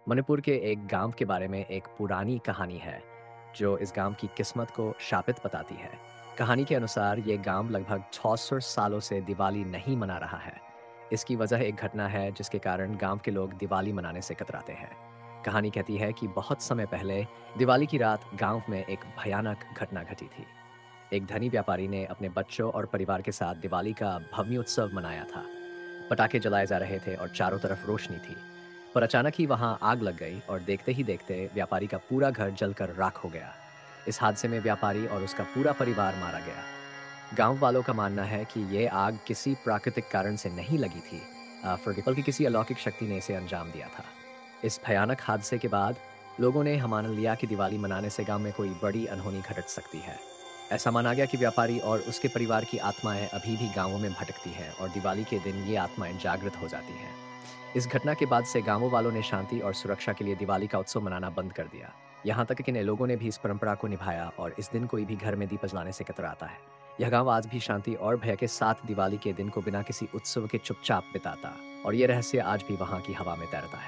मणिपुर के एक गांव के बारे में एक पुरानी कहानी है जो इस गांव की किस्मत को शापित बताती है। कहानी के अनुसार ये गांव लगभग 600 सालों से दिवाली नहीं मना रहा है। इसकी वजह एक घटना है जिसके कारण गांव के लोग दिवाली मनाने से कतराते हैं। कहानी कहती है कि बहुत समय पहले दिवाली की रात गांव में एक भयानक घटना घटी थी। एक धनी व्यापारी ने अपने बच्चों और परिवार के साथ दिवाली का भव्य उत्सव मनाया था। पटाखे जलाए जा रहे थे और चारों तरफ रोशनी थी। पर अचानक ही वहां आग लग गई और देखते ही देखते व्यापारी का पूरा घर जलकर राख हो गया। इस हादसे में व्यापारी और उसका पूरा परिवार मारा गया। गांव वालों का मानना है कि ये आग किसी प्राकृतिक कारण से नहीं लगी थी, बल्कि किसी अलौकिक शक्ति ने इसे अंजाम दिया था। इस भयानक हादसे के बाद लोगों ने मान लिया कि दिवाली मनाने से गांव में कोई बड़ी अनहोनी घट सकती है। ऐसा माना गया कि व्यापारी और उसके परिवार की आत्माएं अभी भी गांवों में भटकती हैं और दिवाली के दिन ये आत्माएं जागृत हो जाती हैं। इस घटना के बाद से गांवों वालों ने शांति और सुरक्षा के लिए दिवाली का उत्सव मनाना बंद कर दिया। यहाँ तक कि नए लोगों ने भी इस परंपरा को निभाया और इस दिन कोई भी घर में दीप जलाने से कतराता है। यह गांव आज भी शांति और भय के साथ दिवाली के दिन को बिना किसी उत्सव के चुपचाप बिताता और ये रहस्य आज भी वहाँ की हवा में तैरता है।